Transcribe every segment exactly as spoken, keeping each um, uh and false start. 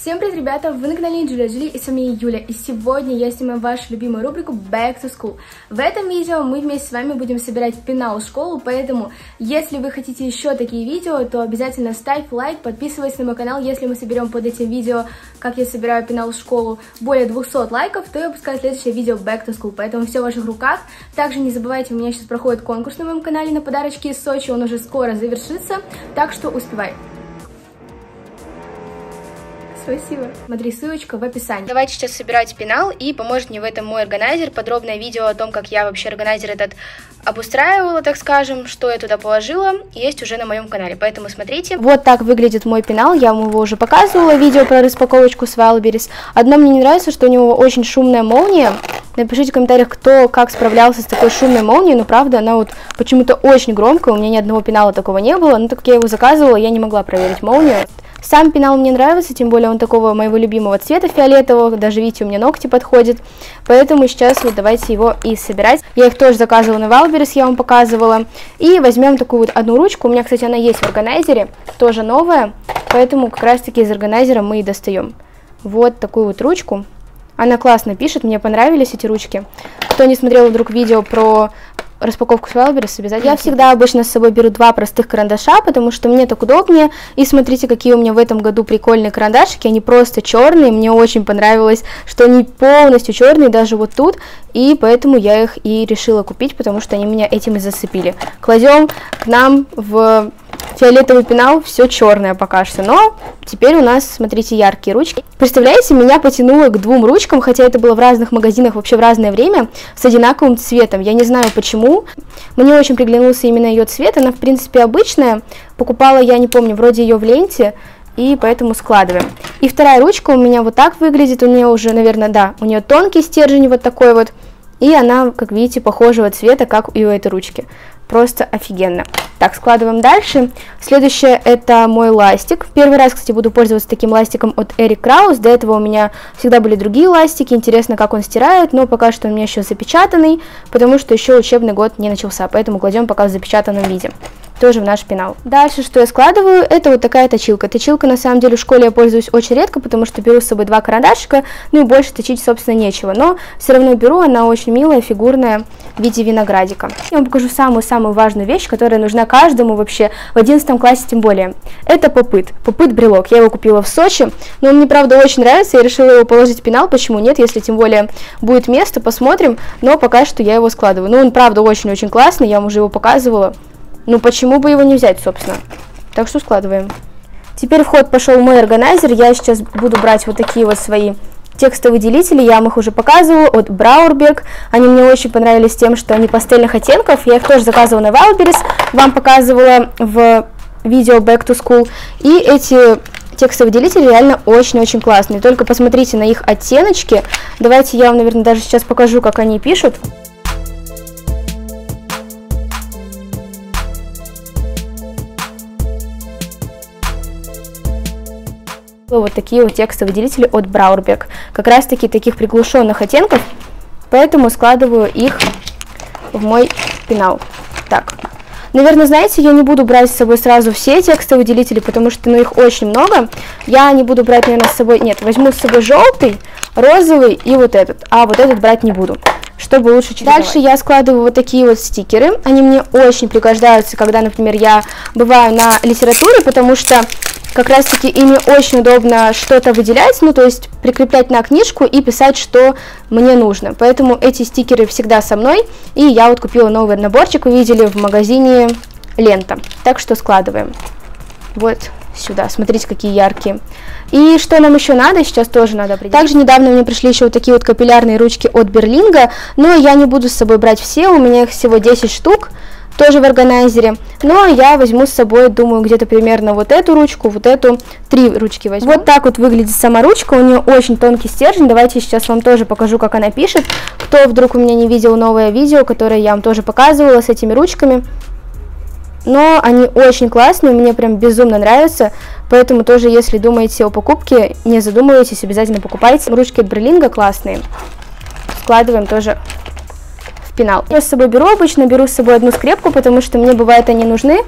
Всем привет, ребята! Вы на канале Джулия Джули, и с вами Юля. И сегодня я снимаю вашу любимую рубрику Back to School. В этом видео мы вместе с вами будем собирать пенал в школу, поэтому если вы хотите еще такие видео, то обязательно ставь лайк, подписывайся на мой канал. Если мы соберем под этим видео, как я собираю пенал в школу, более двухсот лайков, то я выпускаю следующее видео Back to School, поэтому все в ваших руках. Также не забывайте, у меня сейчас проходит конкурс на моем канале на подарочки из Сочи, он уже скоро завершится, так что успевай. Спасибо. Смотри, ссылочка в описании. Давайте сейчас собирать пенал, и поможет мне в этом мой органайзер. Подробное видео о том, как я вообще органайзер этот обустраивала, так скажем, что я туда положила, есть уже на моем канале, поэтому смотрите. Вот так выглядит мой пенал, я вам его уже показывала, видео про распаковочку с Wildberries. Одно мне не нравится, что у него очень шумная молния. Напишите в комментариях, кто как справлялся с такой шумной молнией, но правда, она вот почему-то очень громкая, у меня ни одного пенала такого не было, но так как я его заказывала, я не могла проверить молнию. Сам пенал мне нравится, тем более он такого моего любимого цвета фиолетового, даже видите, у меня ногти подходят, поэтому сейчас вот давайте его и собирать. Я их тоже заказывала на Wildberries, я вам показывала, и возьмем такую вот одну ручку, у меня, кстати, она есть в органайзере, тоже новая, поэтому как раз таки из органайзера мы и достаем. Вот такую вот ручку, она классно пишет, мне понравились эти ручки. Кто не смотрел вдруг видео про распаковку с Wildberries, обязательно. Я всегда обычно с собой беру два простых карандаша, потому что мне так удобнее. И смотрите, какие у меня в этом году прикольные карандашики. Они просто черные. Мне очень понравилось, что они полностью черные, даже вот тут. И поэтому я их и решила купить, потому что они меня этим и зацепили. Кладем к нам в фиолетовый пенал, все черное пока что, но теперь у нас, смотрите, яркие ручки. Представляете, меня потянуло к двум ручкам, хотя это было в разных магазинах, вообще в разное время, с одинаковым цветом. Я не знаю почему, мне очень приглянулся именно ее цвет, она в принципе обычная, покупала я, не помню, вроде ее в ленте, и поэтому складываем. И вторая ручка у меня вот так выглядит, у нее уже, наверное, да, у нее тонкий стержень вот такой вот, и она, как видите, похожего цвета, как и у этой ручки. Просто офигенно. Так, складываем дальше. Следующее это мой ластик. Первый раз, кстати, буду пользоваться таким ластиком от Эрик Краус. До этого у меня всегда были другие ластики. Интересно, как он стирает, но пока что у меня еще запечатанный, потому что еще учебный год не начался, поэтому кладем пока в запечатанном виде. Тоже в наш пенал. Дальше, что я складываю, это вот такая точилка. Точилка, на самом деле, в школе я пользуюсь очень редко, потому что беру с собой два карандашика, ну и больше точить, собственно, нечего. Но все равно беру, она очень милая, фигурная, в виде виноградика. Я вам покажу самую-самую важную вещь, которая нужна каждому вообще, в одиннадцатом классе тем более. Это попыт. Попыт брелок. Я его купила в Сочи, но он мне, правда, очень нравится, я решила его положить в пенал, почему нет, если тем более будет место, посмотрим, но пока что я его складываю. Ну, он, правда, очень-очень классный, я вам уже его показывала. Ну, почему бы его не взять, собственно? Так что складываем. Теперь в ход пошел мой органайзер. Я сейчас буду брать вот такие вот свои текстовые делители. Я вам их уже показывала от Braurberg. Они мне очень понравились тем, что они пастельных оттенков. Я их тоже заказывала на Wildberries. Вам показывала в видео Back to School. И эти текстовые делители реально очень-очень классные. Только посмотрите на их оттеночки. Давайте я вам, наверное, даже сейчас покажу, как они пишут. Вот такие вот текстовые делители от Braurberg. Как раз таки таких приглушенных оттенков, поэтому складываю их в мой пенал. Так, наверное, знаете, я не буду брать с собой сразу все текстовые делители, потому что, ну, их очень много. Я не буду брать, наверное, с собой, нет, возьму с собой желтый, розовый и вот этот, а вот этот брать не буду, чтобы лучше чередовать. Дальше я складываю вот такие вот стикеры. Они мне очень пригождаются, когда, например, я бываю на литературе, потому что как раз таки ими очень удобно что-то выделять, ну то есть прикреплять на книжку и писать, что мне нужно. Поэтому эти стикеры всегда со мной, и я вот купила новый наборчик, увидели в магазине Лента. Так что складываем вот сюда, смотрите, какие яркие. И что нам еще надо, сейчас тоже надо определить. Также недавно мне пришли еще вот такие вот капиллярные ручки от Берлинга, но я не буду с собой брать все, у меня их всего десять штук. Тоже в органайзере, но я возьму с собой, думаю, где-то примерно вот эту ручку, вот эту, три ручки возьму. Вот так вот выглядит сама ручка, у нее очень тонкий стержень, давайте сейчас вам тоже покажу, как она пишет. Кто вдруг у меня не видел новое видео, которое я вам тоже показывала с этими ручками, но они очень классные, мне прям безумно нравятся, поэтому тоже, если думаете о покупке, не задумывайтесь, обязательно покупайте. Ручки от Берлинга классные, складываем тоже пенал. Я с собой беру обычно, беру с собой одну скрепку, потому что мне бывает они нужны,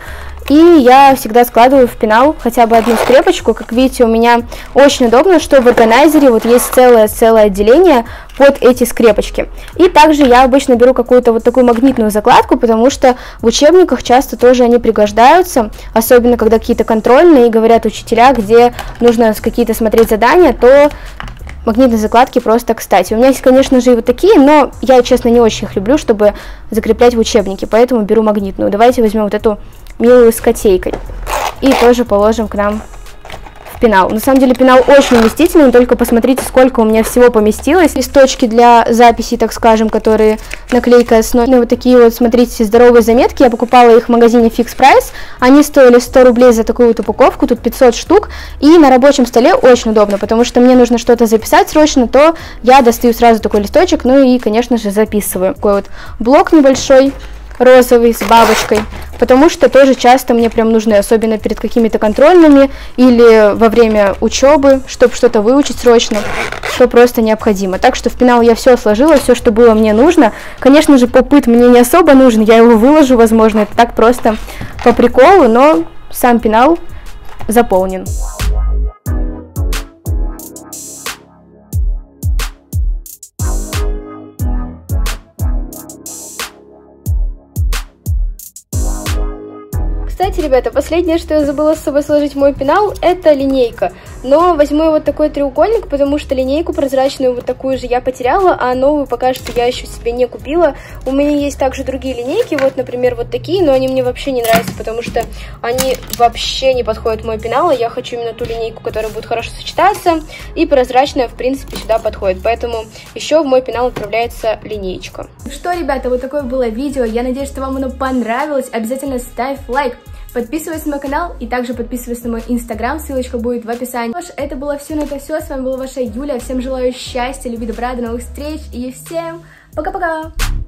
И я всегда складываю в пенал хотя бы одну скрепочку. Как видите, у меня очень удобно, что в органайзере вот есть целое-целое отделение под эти скрепочки. И также я обычно беру какую-то вот такую магнитную закладку, потому что в учебниках часто тоже они пригождаются, особенно когда какие-то контрольные, и говорят учителя, где нужно какие-то смотреть задания, то магнитные закладки просто кстати. У меня есть, конечно же, и вот такие, но я, честно, не очень их люблю, чтобы закреплять в учебнике, поэтому беру магнитную. Давайте возьмем вот эту милую с котейкой и тоже положим к нам в пенал. На самом деле пенал очень вместительный, только посмотрите, сколько у меня всего поместилось. Листочки для записей, так скажем, которые наклейка основная. Вот такие вот, смотрите, здоровые заметки. Я покупала их в магазине Fix Price. Они стоили сто рублей за такую вот упаковку, тут пятьсот штук. И на рабочем столе очень удобно, потому что мне нужно что-то записать срочно, то я достаю сразу такой листочек, ну и, конечно же, записываю. Такой вот блок небольшой, розовый, с бабочкой, потому что тоже часто мне прям нужны, особенно перед какими-то контрольными или во время учебы, чтобы что-то выучить срочно, что просто необходимо. Так что в пенал я все сложила, все, что было мне нужно. Конечно же, попыт мне не особо нужен, я его выложу, возможно, это так просто по приколу, но сам пенал заполнен. Кстати, ребята, последнее, что я забыла с собой сложить в мой пенал, это линейка. Но возьму я вот такой треугольник, потому что линейку прозрачную вот такую же я потеряла, а новую пока что я еще себе не купила. У меня есть также другие линейки, вот, например, вот такие, но они мне вообще не нравятся, потому что они вообще не подходят в мой пенал, и я хочу именно ту линейку, которая будет хорошо сочетаться, и прозрачная, в принципе, сюда подходит. Поэтому еще в мой пенал отправляется линеечка. Что, ребята, вот такое было видео. Я надеюсь, что вам оно понравилось. Обязательно ставь лайк. Подписывайся на мой канал и также подписывайся на мой инстаграм, ссылочка будет в описании. Ну что ж, это было все на это все, с вами была ваша Юля, всем желаю счастья, любви, добра, до новых встреч и всем пока-пока!